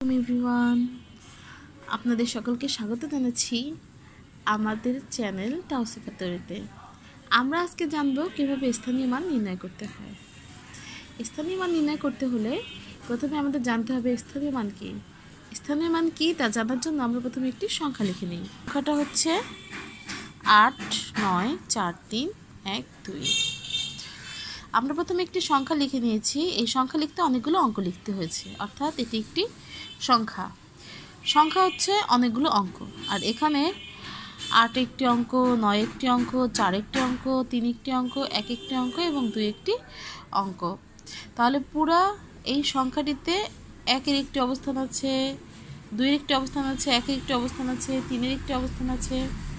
Everyone, আপনাদের সকলকে স্বাগত জানাচ্ছি আমাদের চ্যানেল তাওসিফা তরিতে। আমরা আজকে জানব কিভাবে স্থানীয় মান নির্ণয় করতে হয়। স্থানীয় মান নির্ণয় করতে হলে প্রথমে আমাদের জানতে হবে স্থানীয় মান কি। স্থানীয় মান কি তা জানার জন্য আমরা প্রথমে একটি সংখ্যা লিখে নিই। সংখ্যাটা হচ্ছে 8, 9, 4, 3, 1, 2। আমরা প্রথমে একটি সংখ্যা লিখে নিয়েছি। এই সংখ্যা লিখতে অনেকগুলো অঙ্ক লিখতে হয়েছে, অর্থাৎ এটি একটি সংখ্যা হচ্ছে অনেকগুলো অঙ্ক। আর এখানে 8 একটি অঙ্ক, 9 একটি অঙ্ক, 4 একটি অঙ্ক, 3 একটি অঙ্ক, 1 একটি অঙ্ক এবং 2 একটি অঙ্ক। তাহলে পুরা এই সংখ্যাটিতে 1 এর একটি অবস্থান আছে, 2 এর একটি অবস্থান আছে, 1 এর একটি অবস্থান আছে, 3 এর একটি অবস্থান আছে,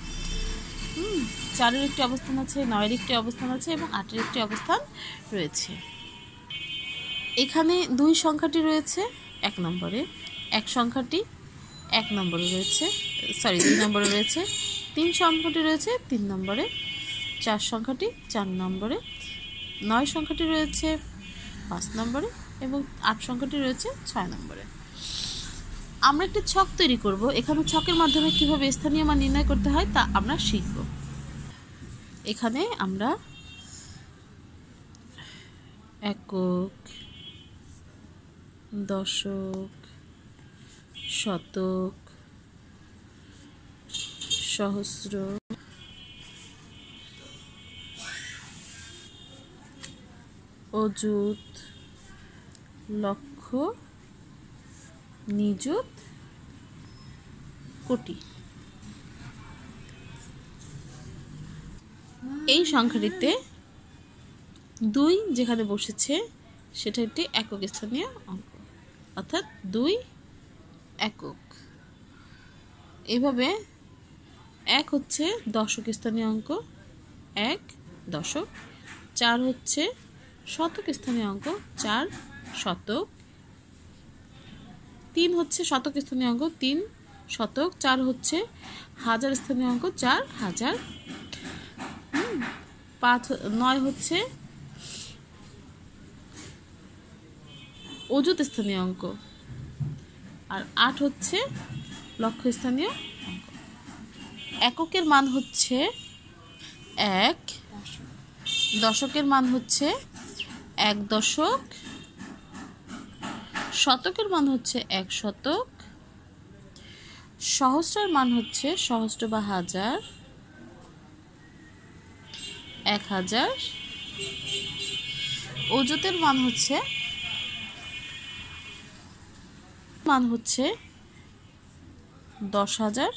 4 এর একটি অবস্থান আছে, 9 এর একটি অবস্থান আছে এবং 8 এর একটি অবস্থান রয়েছে। এখানে 2 সংখ্যাটি রয়েছে 1 নম্বরে, 1 সংখ্যাটি 1 নম্বরে রয়েছে, 2 নম্বরে রয়েছে, 3 সংখ্যাটি রয়েছে 3 নম্বরে, 4 সংখ্যাটি 4 নম্বরে, 9 সংখ্যাটি রয়েছে 5 নম্বরে এবং 8 সংখ্যাটি রয়েছে 6 নম্বরে। আমরা একটি ছক তৈরি করব। এখানে ছকের মাধ্যমে কিভাবে স্থানীয় মান নির্ণয় করতে হয় তা আমরা শিখব। এখানে আমরা একক, দশক, শতক, সহস্র, অযুত, লক্ষ, নিযুত, কোটি এই সংখ্যাটিতে 2 যেখানে বসেছে সেটা একটি একক স্থানীয় অঙ্ক, অর্থাৎ 2 একক। এভাবে 1 হচ্ছে দশক স্থানীয় অঙ্ক, 1 দশক। 4 হচ্ছে শতক স্থানীয় অঙ্ক, 4 শতক। 3 হচ্ছে শতক স্থানীয় অঙ্ক, 3 শতক। 4 হচ্ছে হাজার স্থানীয় অঙ্ক, 4 হাজার। 9 হচ্ছে অযুত স্থানীয় অঙ্ক, আর 8 হচ্ছে লক্ষ স্থানীয় অঙ্ক। এককের মান হচ্ছে 1, দশকের মান হচ্ছে 1 দশক, শতকের মান হচ্ছে 1 শতক, সহস্রের মান হচ্ছে সহস্র বা হাজার, 1000। অযুতের মান হচ্ছে 10,000,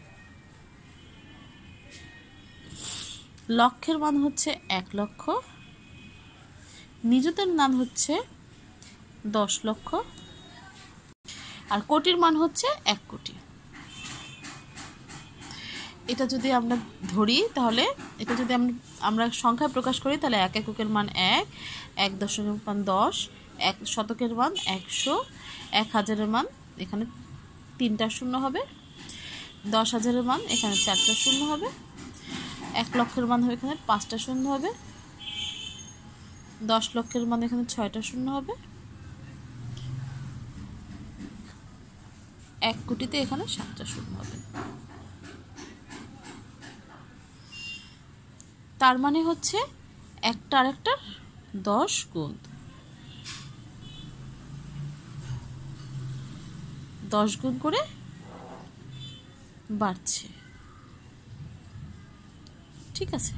লক্ষের মান হচ্ছে 1 লক্ষ, নিযুতের মান হচ্ছে 10 লক্ষ, আর কোটির মান হচ্ছে 1 কোটি। এটা যদি আমরা ধরি তাহলে, এটা যদি আমরা সংখ্যায় প্রকাশ করি তাহলে 1 এককের মান 1, 1 দশকের মান 10, 1 শতকের মান 100, 1000-এর মান এখানে 3টা শূন্য হবে, 10,000-এর মান এখানে 4টা শূন্য হবে, 1 লক্ষের মান হবে এখানে 5টা শূন্য হবে, 10 লক্ষের মান এখানে 6টা শূন্য হবে, 1 কোটিতে এখানে 7টা শূন্য হবে। তার মানে হচ্ছে একটা আরেকটার 10 গুণ, 10 গুণ করে বাড়ছে। ঠিক আছে,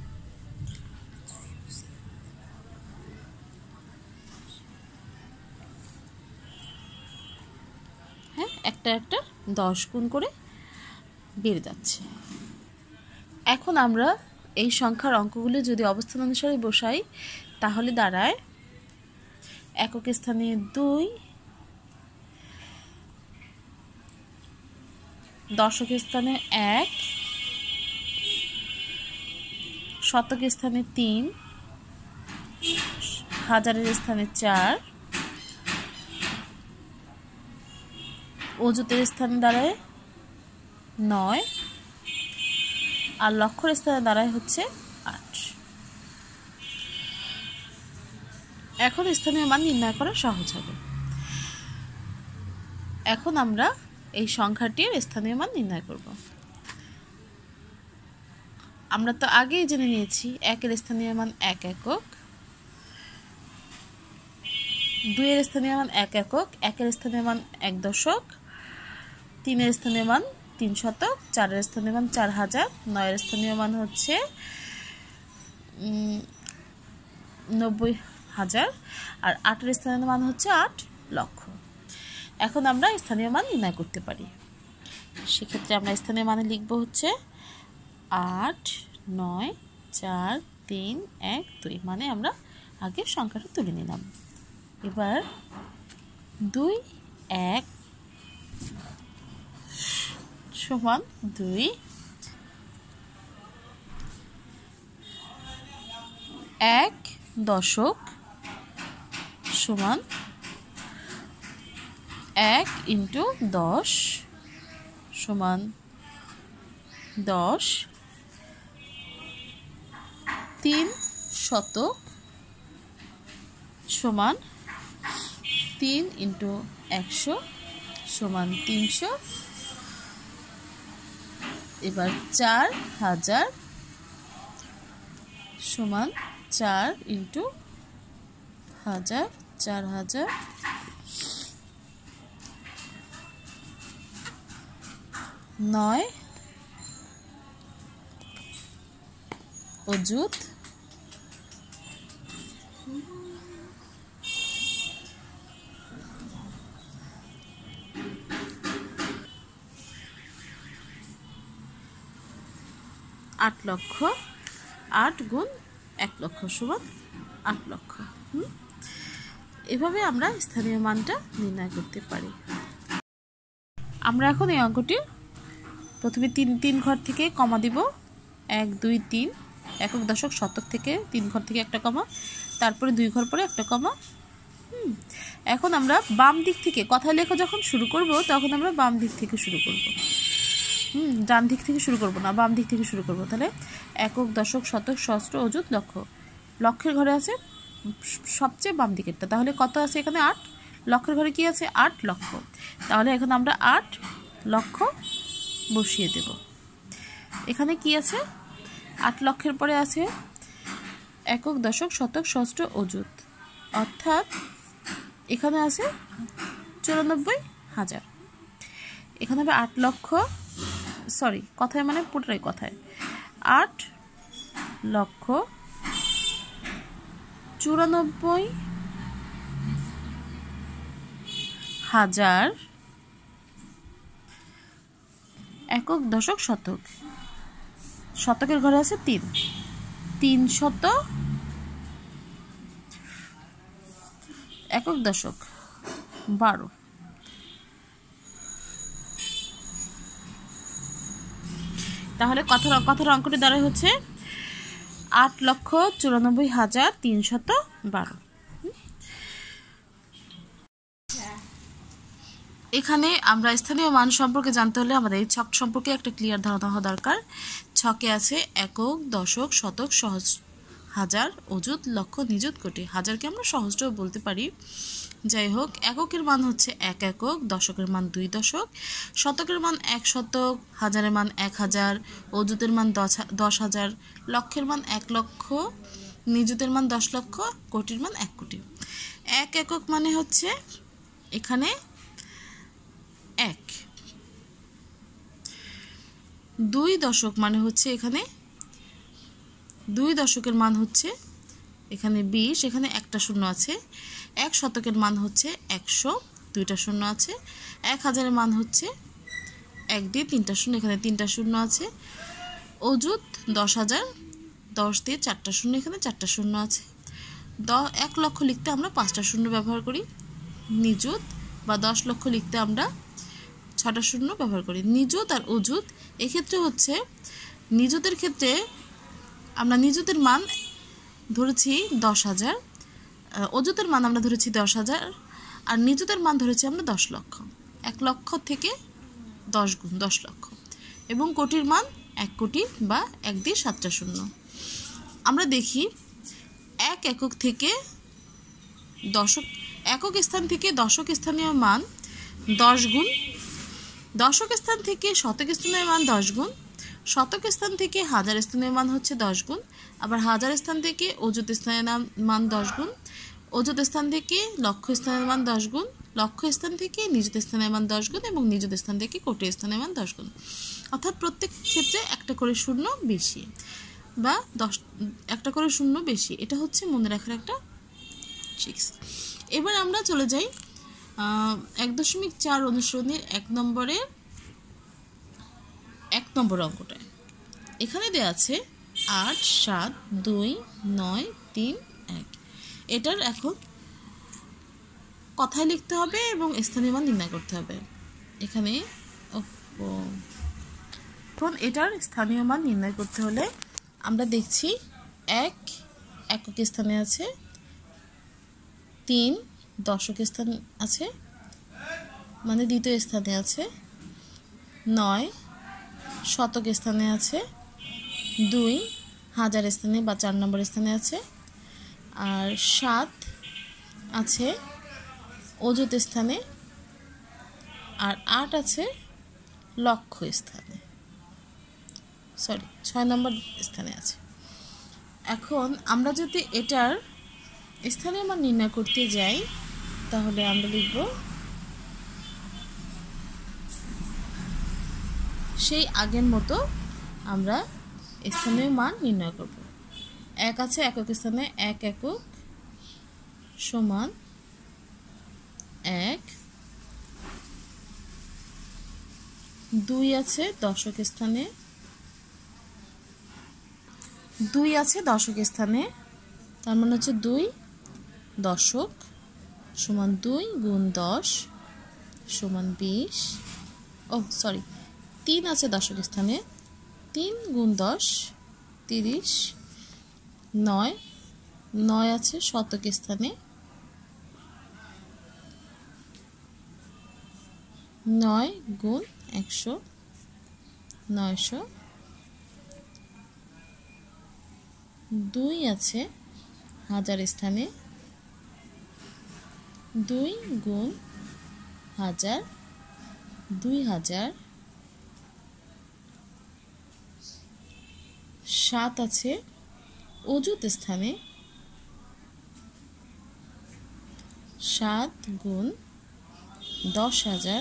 হ্যাঁ, একটা 10 গুণ করে বেড়ে যাচ্ছে। এখন আমরা এই সংখ্যার অঙ্কগুলো যদি অবস্থান অনুসারে বসাই তাহলে দাঁড়ায় একক স্থানে 2, দশক স্থানে 1, শতক স্থানে 3, হাজারের স্থানে 4, অযুতের স্থানে দাঁড়ায় 9, আর লক্ষর স্থানে দাঁড়ায় হচ্ছে 8। এখন স্থানীয় মান নির্ণয় করা সহজ হবে। এখন আমরা এই সংখ্যাটির স্থানীয় মান নির্ণয় করব। আমরা তো আগেই জেনে নিয়েছি 1-এর স্থানীয় মান 1 একক, 2-এর স্থানীয় মান 1 একক, 1-এর স্থানীয় মান 1 দশক, 3-এর স্থানীয় মান 3 শতক, 4-এর স্থানীয় মান 4000, 9-এর স্থানীয় মান হচ্ছে 90,000 আর 8-এর স্থানীয় মান হচ্ছে 8 লক্ষ। এখন আমরা স্থানীয় মান নির্ণয় করতে পারি। সেক্ষেত্রে আমরা স্থানীয় মানে লিখব হচ্ছে 8, 9, 4, 3, 1, 2, মানে আমরা আগে সংখ্যাটা তুলে নিলাম। এবার 2, 1 সমান 2, 1 দশক সমান 1 × 10 সমান 10, 3 শতক সমান 3 × 100 সমান 300। এবার 4000 সমান 4 × 1000, 4000। 9 অযুত, 8 লক্ষ, 8 × 1 লক্ষ সমান 8 লক্ষ। এভাবে আমরা স্থানীয় মানটা নির্ণয় করতে পারি। আমরা এখন এই অঙ্কটি প্রথমে 3 ঘর থেকে কমা দিব, 1, 2, 3, একক দশক শতক থেকে 3 ঘর থেকে একটা কমা, তারপরে 2 ঘর পরে একটা কমা। এখন আমরা বাম দিক থেকে কথা লেখা যখন শুরু করব তখন আমরা বাম দিক থেকে শুরু করব, ডান দিক থেকে শুরু করব না, বাম দিক থেকে শুরু করব। তাহলে একক দশক শতক সহস্র অযুত লক্ষ, লক্ষের ঘরে আছে সবচেয়ে বাম দিকেরটা, তাহলে কত আছে এখানে 8, লক্ষের ঘরে কি আছে 8 লক্ষ, তাহলে এখন আমরা 8 লক্ষ বসিয়ে দেব। এখানে কি আছে 8 লক্ষের পরে আছে একক দশক শতক সহস্র অযুত, অর্থাৎ এখানে আছে 94,000। এখানে হবে 8 লক্ষ, সরি কথায় মানে পুরোটাই কথায়, 8 লক্ষ 94,000 একক দশক শতক, শতকের ঘরে আছে 3 শত একক দশক 12। তাহলে কথার অঙ্কটি দ্বারা হচ্ছে 8,94,312। এখানে আমরা স্থানীয় মান সম্পর্কে জানতে হলে আমাদের এই ছক সম্পর্কে একটা ক্লিয়ার ধারণা হওয়া দরকার। ছকে আছে একক দশক শতক সহস্র হাজার অযুত লক্ষ নিযুত কোটি, হাজারকে আমরা সহস্রও বলতে পারি। যাই হোক, এককের মান হচ্ছে 1 একক, দশকের মান 2 দশক, শতকের মান 1 শতক, হাজারের মান 1000, অযুতের মান 10,000, লক্ষের মান 1 লক্ষ, নিযুতের মান 10 লক্ষ, কোটির মান 1 কোটি। 1 একক মানে হচ্ছে এখানে 1, 2 দশক মানে হচ্ছে এখানে 2 দশকের মান হচ্ছে এখানে 20, এখানে একটা শূন্য আছে। 1 শতকের মান হচ্ছে 100, 2টা শূন্য আছে। 1000 এর মান হচ্ছে 1 দিয়ে 3টা শূন্য, এখানে 3টা শূন্য আছে। অযুত 10,000, 10 দিয়ে 4টা শূন্য, এখানে 4টা শূন্য আছে। 1 লক্ষ লিখতে আমরা 5টা শূন্য ব্যবহার করি। নিযুত বা 10 লক্ষ লিখতে আমরা 6টা শূন্য ব্যবহার করি। নিযুত আর অযুত এক্ষেত্রে হচ্ছে নিযুতের ক্ষেত্রে আমরা নিযুতের মান ধরেছি 10,000, অযুতের মান আমরা ধরেছি 10,000, আর নিযুতের মান ধরেছি আমরা 10 লক্ষ। 1 লক্ষ থেকে 10 গুণ 10 লক্ষ, এবং কোটির মান 1 কোটি বা 1 দিয়ে 7টা শূন্য। আমরা দেখি 1 একক থেকে দশক, একক স্থান থেকে দশক স্থানীয় মান 10 গুণ, দশক স্থান থেকে শতক স্থানের মান 10 গুণ, শতক স্থান থেকে হাজার স্থানের মান হচ্ছে 10 গুণ, আবার হাজার স্থান থেকে অযুত স্থানের মান 10 গুণ, অযুত স্থান থেকে লক্ষ স্থানের মান 10 গুণ, লক্ষ স্থান থেকে নিযুত স্থানের মান 10 গুণ এবং নিযুত স্থান থেকে কোটি স্থানের মান 10 গুণ। অর্থাৎ প্রত্যেক ক্ষেত্রে একটা করে শূন্য বেশি বা একটা করে শূন্য বেশি, এটা হচ্ছে মনে রাখার একটা ট্রিক্স। এবার আমরা চলে যাই 1.4 অনুশীলনীর 1 নম্বর অঙ্কটায়। এখানে দেওয়া আছে 8, 7, 2, 9, 3, 1। এটার এখন কথায় লিখতে হবে এবং স্থানীয় মান নির্ণয় করতে হবে। এখানে এখন এটার স্থানীয় মান নির্ণয় করতে হলে আমরা দেখছি 1 একক স্থানে আছে, 3 দশক স্থান আছে মানে দ্বিতীয় স্থানে আছে, 9 শতক স্থানে আছে, 2 হাজার স্থানে বা 4 নম্বর স্থানে আছে, আর 7 আছে অযুত স্থানে, আর 8 আছে লক্ষ স্থানে, 6 নম্বর স্থানে আছে। এখন আমরা যদি এটার স্থানীয় মান নির্ণয় করতে যাই তাহলে আমরা লিখব সেই আগের মতো আমরা স্থানীয় মান নির্ণয় করব। 1 আছে একক স্থানে, 1 একক সমান 1, 2 আছে দশক স্থানে, 2 আছে দশক স্থানে, তার মানে হচ্ছে 2 দশক সমান 2 গুণ 10 সমান 20। 3 আছে দশক স্থানে, 3 গুণ 10 30। 9 আছে শতক স্থানে, 9 গুণ 100 900। 2 আছে হাজার স্থানে, 2 গুণ 1000 2000। 7 আছে অযুত স্থানে, 7 গুণ 10,000।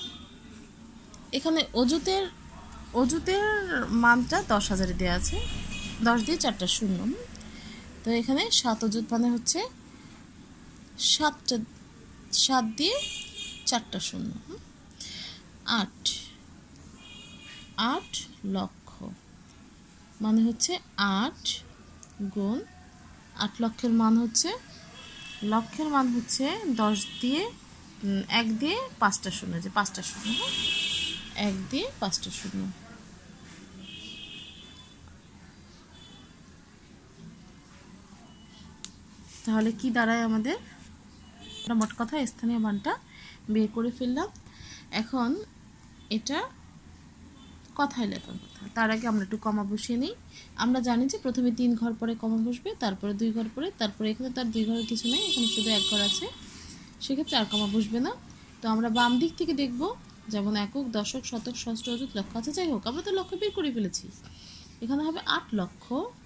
এখানে অযুতের মানটা 10,000 দেওয়া আছে, 10 দিয়ে 4টা শূন্য, তো এখানে 7 অযুত মানে হচ্ছে 7 দিয়ে 4টা শূন্য। 8 লক্ষ মানে হচ্ছে 8 গুণ 8 লক্ষের মান হচ্ছে 10 দিয়ে 1 দিয়ে 5টা শূন্য, যে 5টা শূন্য, 1 দিয়ে 5টা শূন্য। তাহলে কি দাঁড়ায় আমাদের? মোট কথা স্থানীয় মানটা বের করে ফেললাম। এখন এটা কথায় লেখার কথা, তার আগে আমরা একটু কমা বসিয়ে নিই। আমরা জানি যে প্রথমে 3 ঘর পরে কমা বসবে, তারপরে 2 ঘর পরে, তারপরে এখানে তার 2 ঘরের কিছু নেই, এখানে শুধু 1 ঘর আছে, সেক্ষেত্রে আর কমা বসবে না। তো আমরা বাম দিক থেকে দেখব, যেমন একক দশক শতক ষষ্ঠ অযুত লক্ষ আছে, যাই হোক আমরা তো লক্ষ বের করে ফেলেছি। এখানে হবে 8 লক্ষ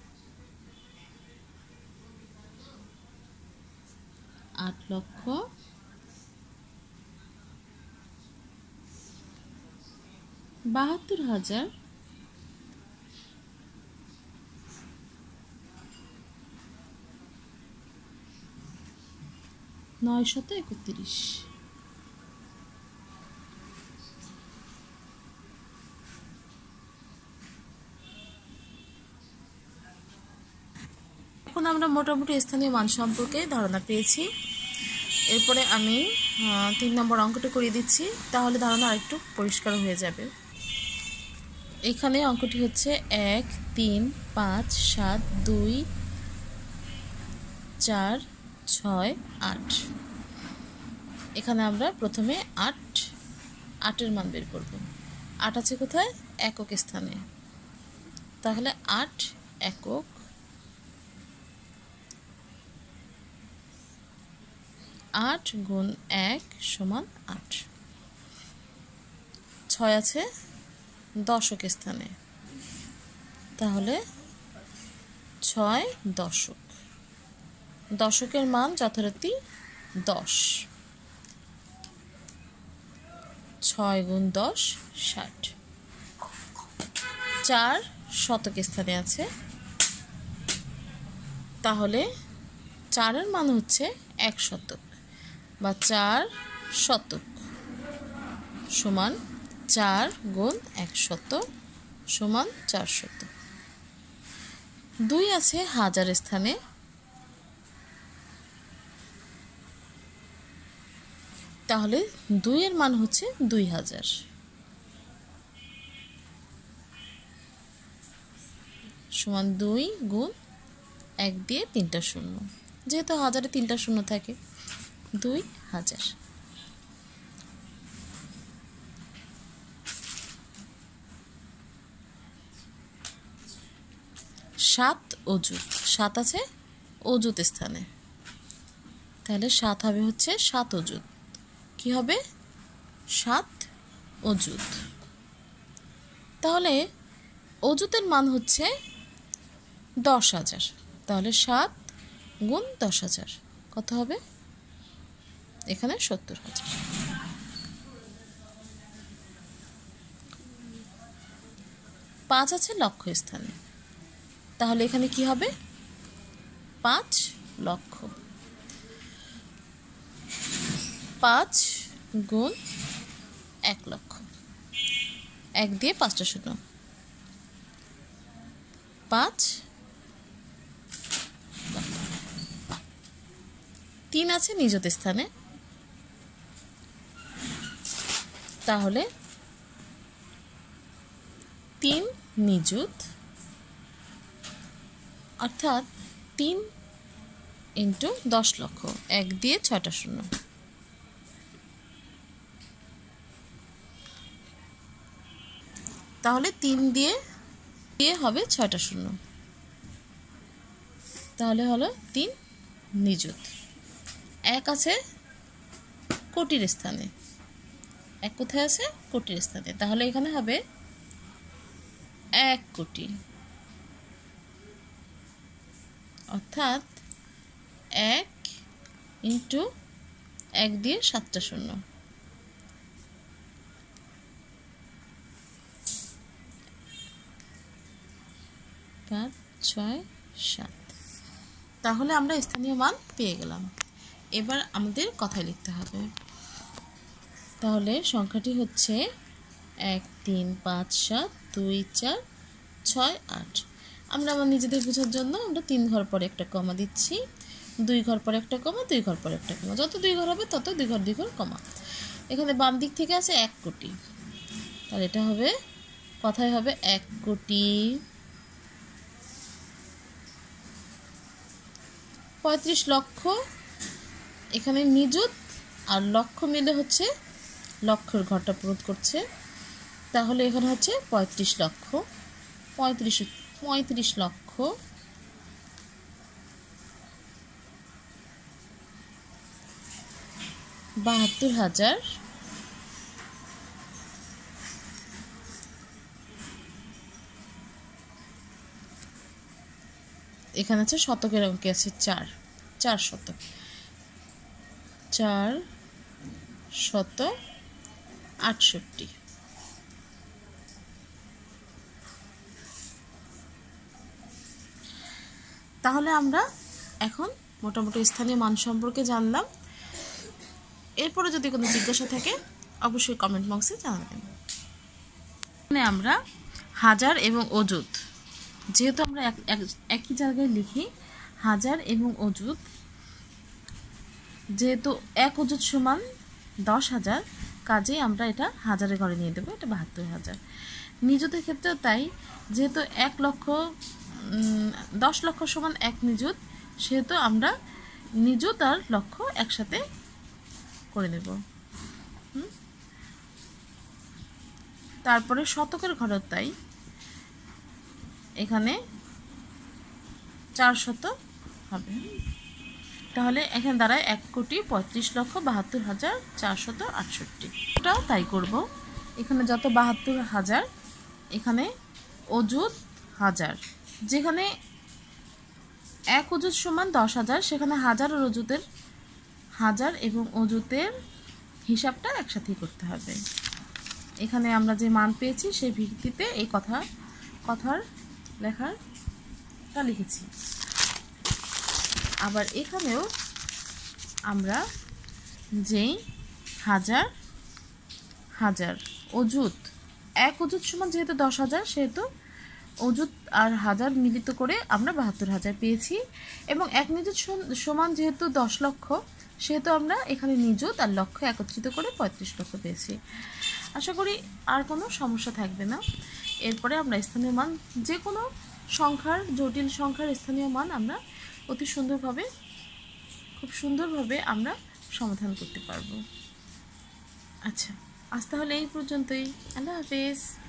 72,000 931। এখন আমরা মোটামুটি স্থানীয় মান সম্পর্কে ধারণা পেয়েছি। এরপরে আমি 3 নম্বর অঙ্কটা করিয়ে দিচ্ছি, তাহলে ধারণা আরেকটু পরিষ্কার হয়ে যাবে। এখানে অঙ্কটি হচ্ছে 1 3 5 7 2 4 6 8। এখানে আমরা প্রথমে 8 মান বের করব। 8 আছে কোথায়? একক স্থানে, তাহলে 8 একক 8 গুণ 1 সমান 8। 6 আছে দশক স্থানে, তাহলে 6 দশক। দশকের মান যথারীতি 10। 6 গুণ 10 60। 4 শতক স্থানে আছে, তাহলে 4 এর মান হচ্ছে 1 শতক বা 4 শতক সমান 4 গুণ 1 শতক সমান 4 শতক। 2 আছে হাজার স্থানে, তাহলে 2 এর মান হচ্ছে 2000 সমান 2 গুণ 1 দিয়ে 3টা শূন্য, যেহেতু হাজারে 3টা শূন্য থাকে 2000। 7 অযুত। 7 আছে অযুত স্থানে, তাহলে 7 হবে হচ্ছে 7 অযুত। কি হবে? 7 অযুত। তাহলে অযুতের মান হচ্ছে 10,000, তাহলে 7 গুণ 10,000 কত হবে? এখানে 70,000। 5 আছে লক্ষ স্থানে, তাহলে এখানে কি হবে? 5 লক্ষ। 5 গুণ 1 লক্ষ, 1 দিয়ে 5টা শূন্য, 5 লক্ষ। 3 আছে নিযুত স্থানে, তাহলে 3 নিযুত, অর্থাৎ 3 ইন্টু 10 লক্ষ, 1 দিয়ে 6টা শূন্য, তাহলে 3 দিয়ে হবে 6টা শূন্য, তাহলে হলো 3 নিযুত। 1 আছে কোটির স্থানে, 1 কোথায় আছে? কোটির স্থানে, তাহলে এখানে হবে 1 কোটি, অর্থাৎ 1 ইন্টু 1 দিয়ে 7টা শূন্য, 5 6 7। তাহলে আমরা স্থানীয় মান পেয়ে গেলাম। এবার আমাদের কথায় লিখতে হবে। তাহলে সংখ্যাটি হচ্ছে 1 3 5 7 2 4 6 8। আমরা আমার নিজেদের বোঝার জন্য আমরা 3 ঘর পরে একটা কমা দিচ্ছি, 2 ঘর পরে একটা কমা, 2 ঘর পরে একটা কমা, যত 2 ঘর হবে তত 2 ঘর কমা। এখানে বাম দিক থেকে আছে 1 কোটি, তাহলে এটা হবে কথায় হবে 1 কোটি 35 লক্ষ। এখানে নিযুত আর লক্ষ মিলে হচ্ছে লক্ষের ঘরটা পূরণ করছে, তাহলে এখানে হচ্ছে 35 লক্ষ। 35 লক্ষ 72,000 এখানে আছে শতকের অঙ্কে আছে 4 শতক, 468। তাহলে আমরা এখন মোটামুটি স্থানীয় মান সম্পর্কে জানলাম। এরপরে যদি কোনো জিজ্ঞাসা থাকে অবশ্যই কমেন্ট বক্সে জানাবেন। এখানে আমরা হাজার এবং অযুত, যেহেতু আমরা একই জায়গায় লিখি হাজার এবং অযুত, যেহেতু 1 অযুত সমান 10,000, কাজেই আমরা এটা হাজারের ঘরে নিয়ে দেবো, এটা 72,000। নিযুতের ক্ষেত্রেও তাই, যেহেতু 10 লক্ষ সমান 1 নিযুত, সেহেতু আমরা নিযুত আর লক্ষ একসাথে করে নেব। তারপরে শতকের ঘরেও তাই, এখানে 4 শতক হবে, তাহলে এখানে দাঁড়ায় 1,35,72,468। এটাও তাই করব। এখানে যত 72,000, এখানে অযুত হাজার। যেখানে এক অযুত সমান 10,000, সেখানে হাজার আর অযুতের হাজার এবং অযুতের হিসাবটা একসাথেই করতে হবে। এখানে আমরা যে মান পেয়েছি সেই ভিত্তিতে এই কথার লেখাটা লিখেছি। আবার এখানেও আমরা যেই হাজার হাজার অযুত, এক অযুত সমান যেহেতু 10,000, সেহেতু অযুত আর হাজার মিলিত করে আমরা 72,000 পেয়েছি। এবং এক নিযুত সমান যেহেতু 10 লক্ষ, সেহেতু আমরা এখানে নিযুত আর লক্ষ একত্রিত করে 35 লক্ষ পেয়েছি। আশা করি আর কোনো সমস্যা থাকবে না। এরপরে আমরা স্থানীয় মান, যে কোনো সংখ্যার, জটিল সংখ্যার স্থানীয় মান আমরা অতি সুন্দরভাবে, খুব সুন্দরভাবে আমরা সমাধান করতে পারবো। আচ্ছা, আজ তাহলে এই পর্যন্তই। আল্লাহ হাফেজ।